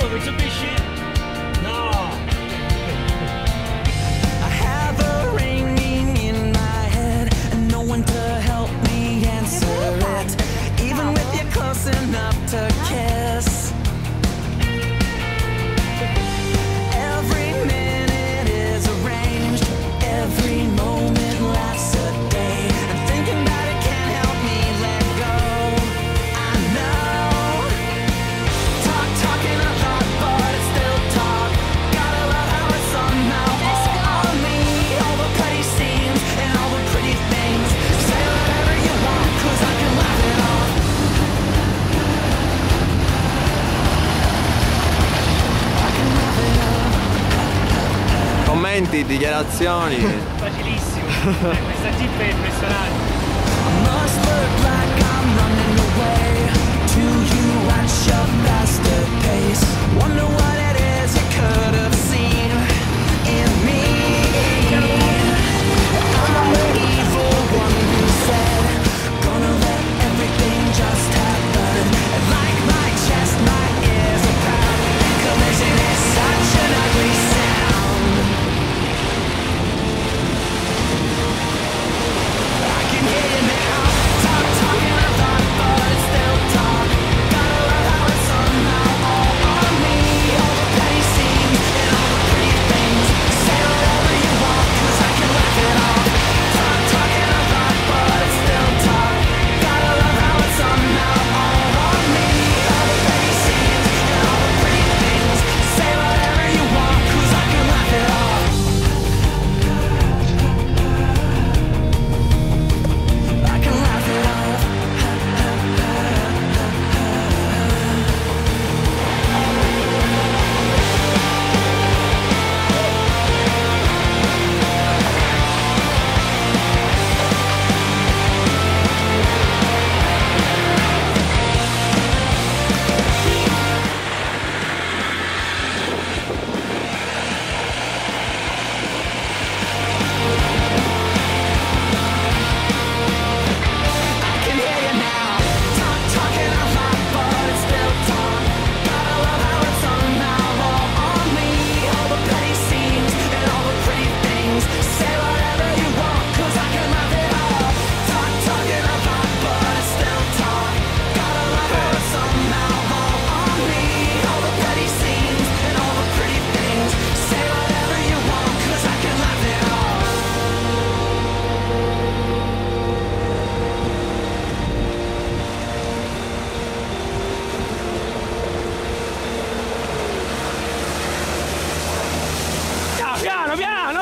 Mitsubishi? No. I have a ringing in my head and no one to help me answer it, even with you close enough to kiss. Every minute is arranged, every moment lasts a day, and thinking about it can't help me let go. I know, talking a lot, but it's still talk. Gotta love how it's somehow all on me, all the petty scenes and all the pretty things. Say whatever you want, 'cause I can laugh it off. I can laugh it off. Commenti, dichiarazioni. Facilissimo. Questa jeep è impressionante. Must look like I'm running away to you at your faster pace. Wonder what it is you could have seen in me. I'm the evil one who said, gonna let everything just happen. And like my chest, my ears are proud. Collision is such an ugly sound. I can hear you now, talking a lot, but it's still talk. Gotta love how it's somehow all on me, all the petty scenes and all the pretty things. Say whatever you want, 'cause I can laugh it off. Talking a lot, but it's still talk. Gotta love how it's somehow all on me, all the petty scenes and all the pretty things. Say whatever you want, 'cause I can laugh it off. I can laugh it off. I can hear you now, talking a lot, but it's still talk. Gotta love how it's somehow all on me, all the petty scenes and all the pretty things. Say whatever you want, 'cause I can laugh it off. Talking a lot, but it's still talk. Gotta love how it's somehow all on me, all the petty scenes and all the pretty things. Say whatever you want, 'cause I can laugh it off. Piano, piano!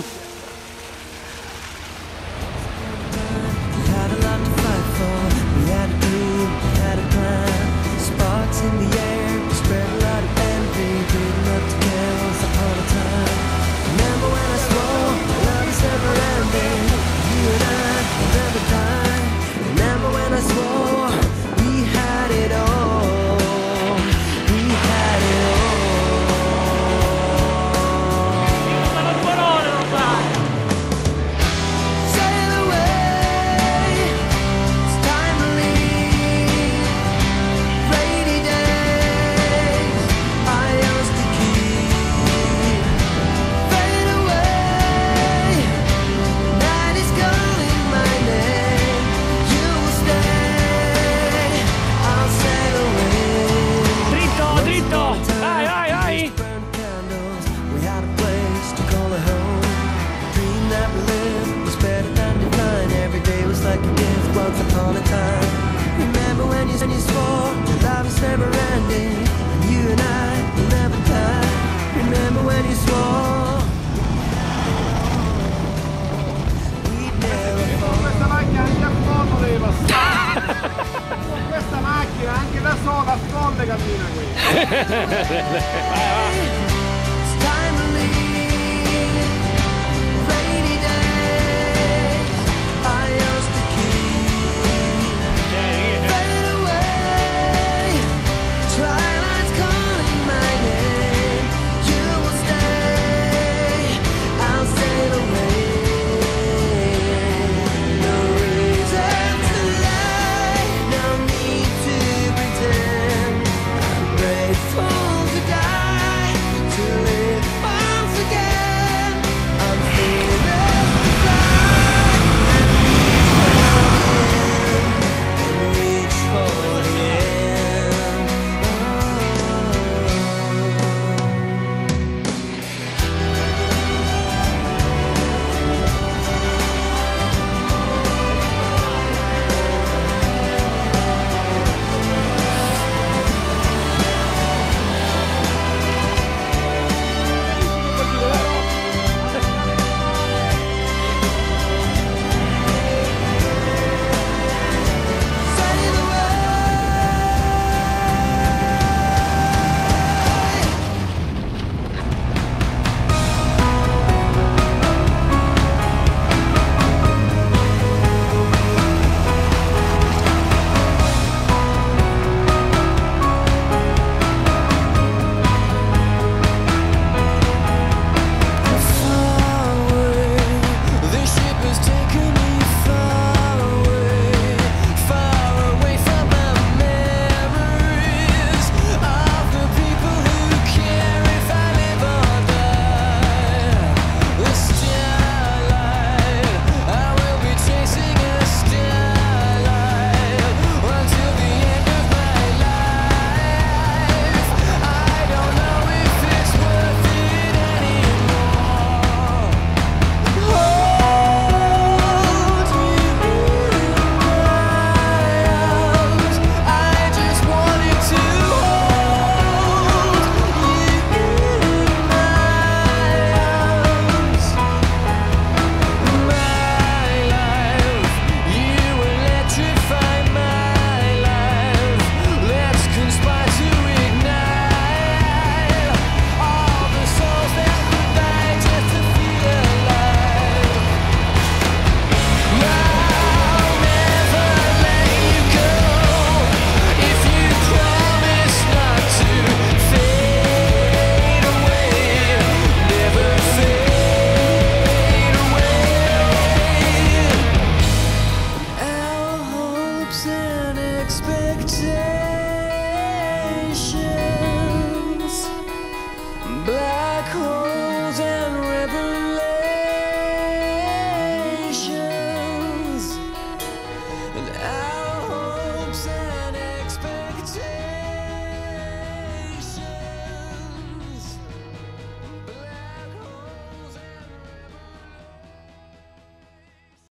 We had a lot to fight for. We had a dream, we had a plan. Sparks in the air, we spread a lot of envy. Didn't have to care once upon a time. Remember when I swore love is never ending? You and I will never die. Remember when I swore we had it all. We had it all. Ma non parole non fai! Sail away, it's time to leave. Rainy days I used to keep. Fade away, night is calling my name. You will stay, I'll sail away. Dritto, dritto! Vai, vai, vai! Burned candles, we had a place to call a home. The dream that we lived was better than divine. Every day was like a gift once upon a time. Remember when you swore that love is never ending, and you and I will never die. Remember when you swore we'd never fall. Questa macchina anche a fondo deve passare. Con questa macchina anche da sola a fondo cammina qui. It's time to leave. Rainy days I used to keep. Fade away, twilight's calling my name. You will stay, I'll sail away. No reason to lie, no need to pretend. I'm grateful to die. hopes and expectations.